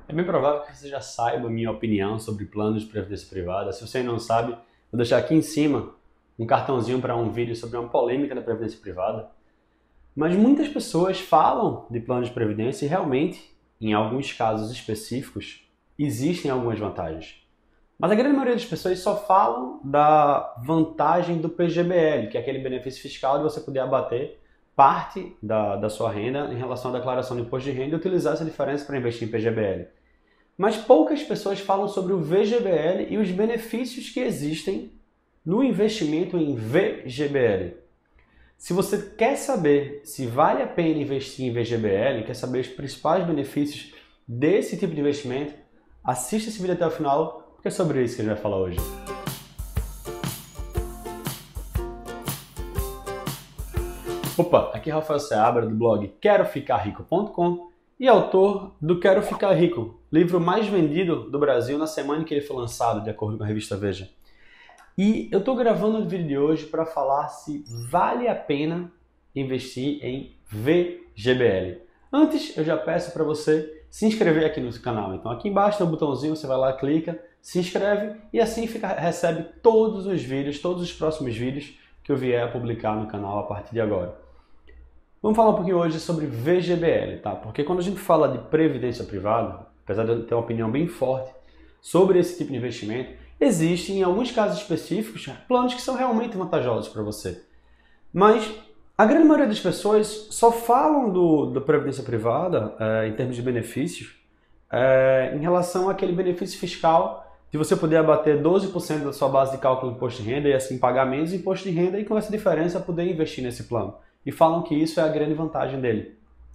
É bem provável que você já saiba a minha opinião sobre planos de previdência privada. Se você ainda não sabe, vou deixar aqui em cima um cartãozinho para um vídeo sobre uma polêmica da previdência privada. Mas muitas pessoas falam de planos de previdência e realmente, em alguns casos específicos, existem algumas vantagens. Mas a grande maioria das pessoas só falam da vantagem do PGBL, que é aquele benefício fiscal de você poder abater parte da sua renda em relação à declaração do imposto de renda e utilizar essa diferença para investir em PGBL. Mas poucas pessoas falam sobre o VGBL e os benefícios que existem no investimento em VGBL. Se você quer saber se vale a pena investir em VGBL, quer saber os principais benefícios desse tipo de investimento, assista esse vídeo até o final, porque é sobre isso que a gente vai falar hoje. Opa, aqui é Rafael Seabra do blog queroficarrico.com e autor do Quero Ficar Rico, livro mais vendido do Brasil na semana em que ele foi lançado, de acordo com a revista Veja. E eu estou gravando o vídeo de hoje para falar se vale a pena investir em VGBL. Antes, eu já peço para você se inscrever aqui no canal. Então aqui embaixo tem um botãozinho, você vai lá, clica, se inscreve e assim recebe todos os vídeos, todos os próximos vídeos que eu vier a publicar no canal a partir de agora. Vamos falar um pouquinho hoje sobre VGBL, tá? Porque quando a gente fala de previdência privada, apesar de eu ter uma opinião bem forte sobre esse tipo de investimento, existem, em alguns casos específicos, planos que são realmente vantajosos para você. Mas a grande maioria das pessoas só falam da previdência privada, em termos de benefícios, em relação àquele benefício fiscal de você poder abater 12% da sua base de cálculo do imposto de renda e assim pagar menos imposto de renda e com essa diferença poder investir nesse plano. E falam que isso é a grande vantagem dele.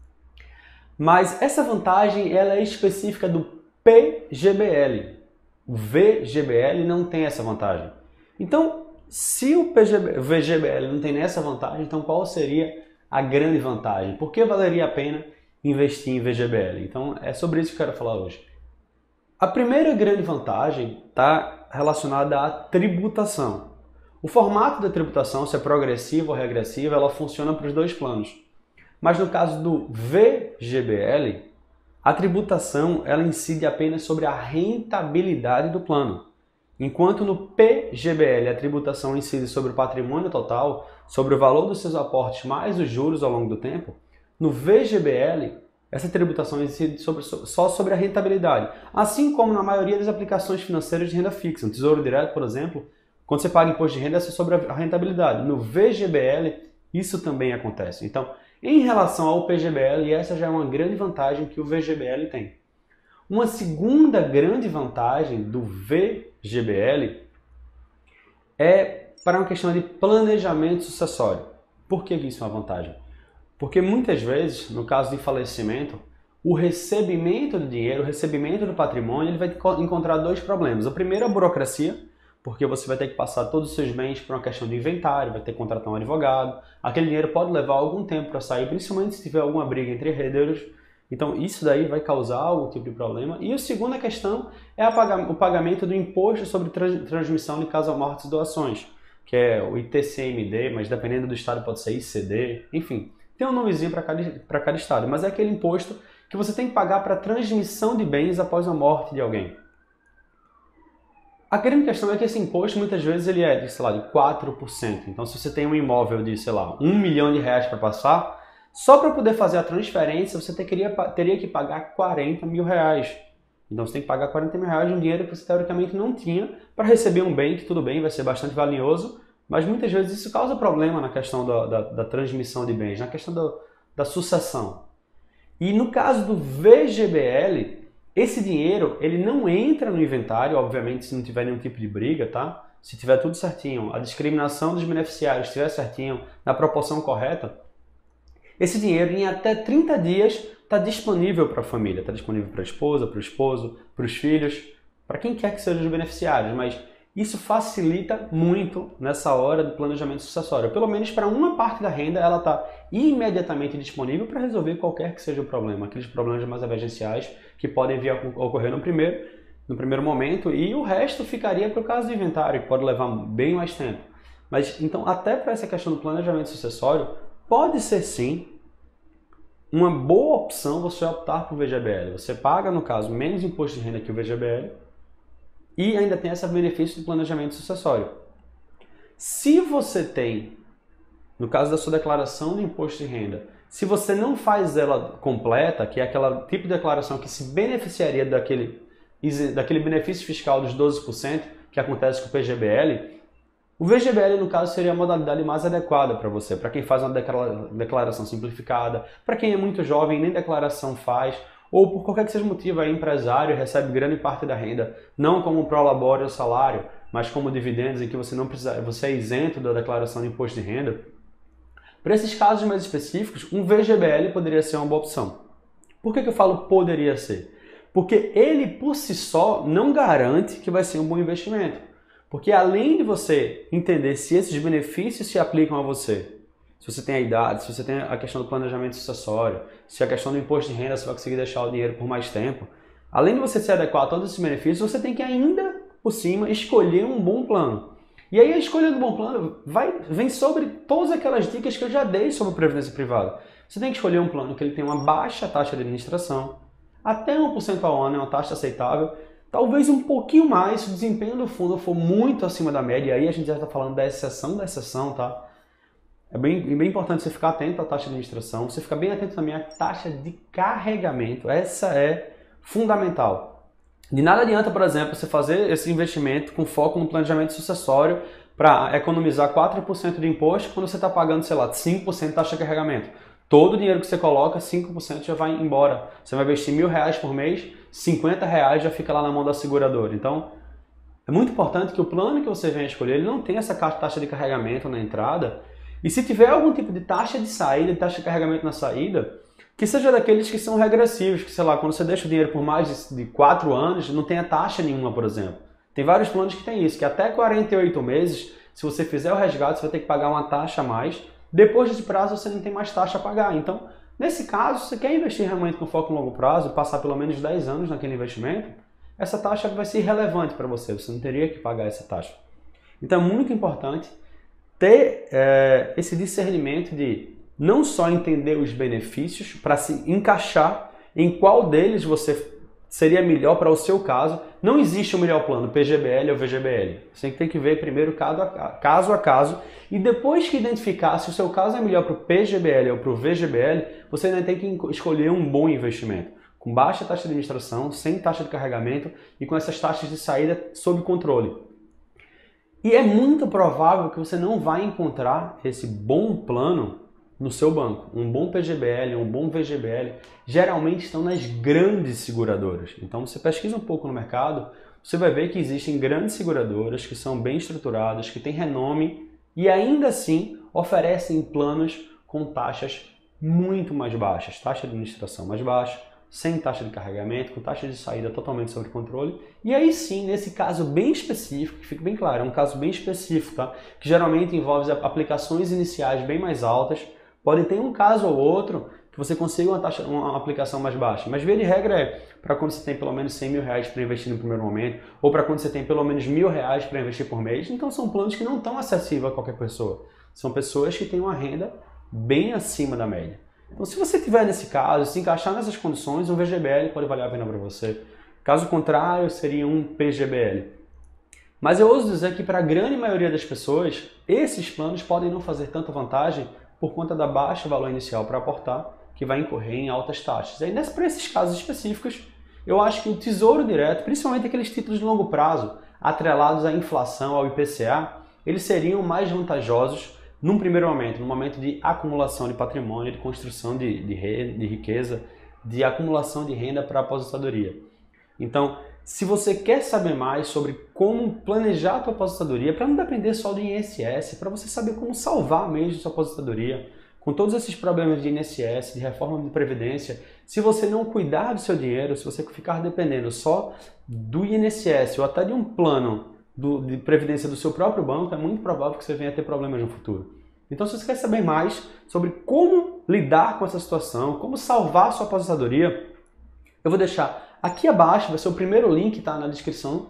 Mas essa vantagem ela é específica do PGBL. O VGBL não tem essa vantagem. Então, se o VGBL não tem essa vantagem, então qual seria a grande vantagem? Por que valeria a pena investir em VGBL? Então, é sobre isso que eu quero falar hoje. A primeira grande vantagem está relacionada à tributação. O formato da tributação, se é progressiva ou regressiva, ela funciona para os dois planos. Mas no caso do VGBL, a tributação ela incide apenas sobre a rentabilidade do plano. Enquanto no PGBL a tributação incide sobre o patrimônio total, sobre o valor dos seus aportes mais os juros ao longo do tempo, no VGBL essa tributação incide só sobre a rentabilidade. Assim como na maioria das aplicações financeiras de renda fixa. No Tesouro Direto, por exemplo, quando você paga imposto de renda é só sobre a rentabilidade. No VGBL isso também acontece. Então, em relação ao PGBL, essa já é uma grande vantagem que o VGBL tem. Uma segunda grande vantagem do VGBL é para uma questão de planejamento sucessório. Por que isso é uma vantagem? Porque muitas vezes, no caso de falecimento, o recebimento do dinheiro, o recebimento do patrimônio, ele vai encontrar dois problemas. O primeiro é a burocracia, porque você vai ter que passar todos os seus bens por uma questão de inventário, vai ter que contratar um advogado. Aquele dinheiro pode levar algum tempo para sair, principalmente se tiver alguma briga entre herdeiros. Então isso daí vai causar algum tipo de problema. E a segunda questão é o pagamento do imposto sobre transmissão de casa-mortes e doações, que é o ITCMD, mas dependendo do estado pode ser ICD, enfim. Tem um nomezinho para cada estado, mas é aquele imposto que você tem que pagar para transmissão de bens após a morte de alguém. A grande questão é que esse imposto muitas vezes ele é de, sei lá, de 4%. Então se você tem um imóvel de, sei lá, R$1 milhão para passar, só para poder fazer a transferência você teria que pagar R$40 mil. Então você tem que pagar R$40 mil de um dinheiro que você teoricamente não tinha para receber um bem que tudo bem, vai ser bastante valioso, mas muitas vezes isso causa problema na questão da transmissão de bens, na questão da sucessão. E no caso do VGBL, esse dinheiro ele não entra no inventário, obviamente se não tiver nenhum tipo de briga, tá? Se tiver tudo certinho, a discriminação dos beneficiários estiver certinho, na proporção correta, esse dinheiro em até 30 dias está disponível para a família, está disponível para a esposa, para o esposo, para os filhos, para quem quer que sejam os beneficiários, mas isso facilita muito nessa hora do planejamento sucessório. Pelo menos para uma parte da renda ela está imediatamente disponível para resolver qualquer que seja o problema, aqueles problemas mais emergenciais que podem vir a ocorrer no primeiro momento, e o resto ficaria para o caso do inventário, que pode levar bem mais tempo. Mas então até para essa questão do planejamento sucessório, pode ser sim uma boa opção você optar por VGBL. Você paga, no caso, menos imposto de renda que o VGBL e ainda tem esse benefício do planejamento sucessório. Se você tem, no caso da sua declaração de imposto de renda, se você não faz ela completa, que é aquela tipo de declaração que se beneficiaria daquele benefício fiscal dos 12% que acontece com o PGBL, o VGBL, no caso, seria a modalidade mais adequada para você, para quem faz uma declaração simplificada, para quem é muito jovem e nem declaração faz, ou por qualquer que seja motivo, é empresário e recebe grande parte da renda, não como prolabore o salário, mas como dividendos, em que você não precisa, você é isento da declaração de imposto de renda. Para esses casos mais específicos, um VGBL poderia ser uma boa opção. Por que eu falo poderia ser? Porque ele, por si só, não garante que vai ser um bom investimento. Porque além de você entender se esses benefícios se aplicam a você, se você tem a idade, se você tem a questão do planejamento sucessório, se a questão do imposto de renda você vai conseguir deixar o dinheiro por mais tempo, além de você se adequar a todos esses benefícios, você tem que ainda, por cima, escolher um bom plano. E aí a escolha do bom plano vem sobre todas aquelas dicas que eu já dei sobre previdência privada. Você tem que escolher um plano que ele tenha uma baixa taxa de administração, até 1% ao ano é uma taxa aceitável, talvez um pouquinho mais se o desempenho do fundo for muito acima da média, e aí a gente já está falando da exceção, tá? É bem importante você ficar atento à taxa de administração, você ficar bem atento também à taxa de carregamento, essa é fundamental. De nada adianta, por exemplo, você fazer esse investimento com foco no planejamento sucessório para economizar 4% de imposto quando você está pagando, sei lá, 5% de taxa de carregamento. Todo o dinheiro que você coloca, 5% já vai embora. Você vai investir R$1.000 por mês, R$50 já fica lá na mão da seguradora. Então, é muito importante que o plano que você venha escolher, ele não tenha essa taxa de carregamento na entrada. E se tiver algum tipo de taxa de saída, de taxa de carregamento na saída, que seja daqueles que são regressivos, que sei lá, quando você deixa o dinheiro por mais de 4 anos, não tenha taxa nenhuma, por exemplo. Tem vários planos que tem isso, que até 48 meses, se você fizer o resgate, você vai ter que pagar uma taxa a mais. Depois desse prazo, você não tem mais taxa a pagar. Então, nesse caso, se você quer investir realmente com foco no longo prazo, passar pelo menos 10 anos naquele investimento, essa taxa vai ser irrelevante para você, você não teria que pagar essa taxa. Então, é muito importante ter esse discernimento de não só entender os benefícios para se encaixar em qual deles você seria melhor para o seu caso. Não existe o melhor plano, PGBL ou VGBL. Você tem que ver primeiro caso a caso e depois que identificar se o seu caso é melhor para o PGBL ou para o VGBL, você ainda tem que escolher um bom investimento, com baixa taxa de administração, sem taxa de carregamento e com essas taxas de saída sob controle. E é muito provável que você não vai encontrar esse bom plano no seu banco. Um bom PGBL, um bom VGBL, geralmente estão nas grandes seguradoras. Então você pesquisa um pouco no mercado, você vai ver que existem grandes seguradoras que são bem estruturadas, que têm renome e ainda assim oferecem planos com taxas muito mais baixas, taxa de administração mais baixa, sem taxa de carregamento, com taxa de saída totalmente sob controle. E aí sim, nesse caso bem específico, que fique bem claro, é um caso bem específico, tá? Que geralmente envolve aplicações iniciais bem mais altas. Pode ter um caso ou outro que você consiga uma aplicação mais baixa, mas via de regra é para quando você tem pelo menos R$100.000 para investir no primeiro momento, ou para quando você tem pelo menos R$1.000 para investir por mês. Então são planos que não estão acessíveis a qualquer pessoa. São pessoas que têm uma renda bem acima da média. Então, se você tiver nesse caso, se encaixar nessas condições, um VGBL pode valer a pena para você. Caso contrário, seria um PGBL. Mas eu ouso dizer que para a grande maioria das pessoas, esses planos podem não fazer tanta vantagem por conta da baixa valor inicial para aportar, que vai incorrer em altas taxas. E aí, para esses casos específicos, eu acho que o Tesouro Direto, principalmente aqueles títulos de longo prazo, atrelados à inflação, ao IPCA, eles seriam mais vantajosos num primeiro momento, no momento de acumulação de patrimônio, de construção de riqueza, de acumulação de renda para a aposentadoria. Então, se você quer saber mais sobre como planejar a sua aposentadoria, para não depender só do INSS, para você saber como salvar mesmo a sua aposentadoria, com todos esses problemas de INSS, de reforma de previdência, se você não cuidar do seu dinheiro, se você ficar dependendo só do INSS ou até de um plano de previdência do seu próprio banco, é muito provável que você venha a ter problemas no futuro. Então, se você quer saber mais sobre como lidar com essa situação, como salvar a sua aposentadoria, eu vou deixar aqui abaixo, vai ser o primeiro link, tá na descrição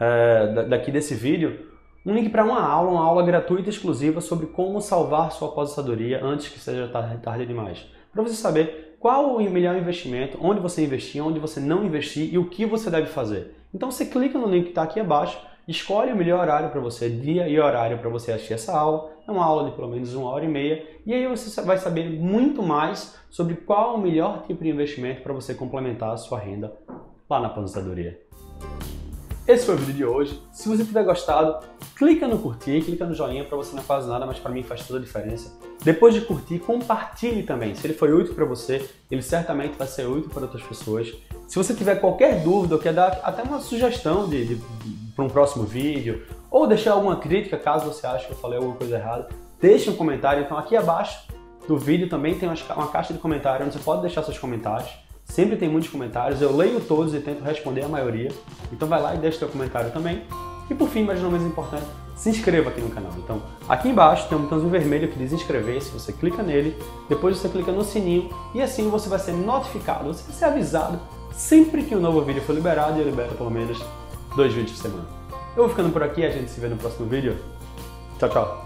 daqui desse vídeo, um link para uma aula gratuita exclusiva sobre como salvar sua aposentadoria antes que seja tarde demais. Para você saber qual o melhor investimento, onde você investir, onde você não investir e o que você deve fazer. Então você clica no link que está aqui abaixo, escolhe o melhor horário para você, dia e horário para você assistir essa aula. É uma aula de pelo menos 1h30 e aí você vai saber muito mais sobre qual o melhor tipo de investimento para você complementar a sua renda lá na aposentadoria. Esse foi o vídeo de hoje. Se você tiver gostado, clica no curtir, clica no joinha, para você não faz nada, mas para mim faz toda a diferença. Depois de curtir, compartilhe também. Se ele foi útil para você, ele certamente vai ser útil para outras pessoas. Se você tiver qualquer dúvida ou quer dar até uma sugestão para um próximo vídeo, ou deixar alguma crítica caso você ache que eu falei alguma coisa errada, deixe um comentário. Então aqui abaixo do vídeo também tem uma caixa de comentários onde você pode deixar seus comentários. Sempre tem muitos comentários, eu leio todos e tento responder a maioria. Então vai lá e deixa seu comentário também. E por fim, mas não menos importante, se inscreva aqui no canal. Então, aqui embaixo tem um botãozinho vermelho que diz inscrever-se, você clica nele, depois você clica no sininho e assim você vai ser notificado, você vai ser avisado sempre que um novo vídeo for liberado, e eu libero pelo menos 2 vídeos por semana. Eu vou ficando por aqui, a gente se vê no próximo vídeo. Tchau, tchau!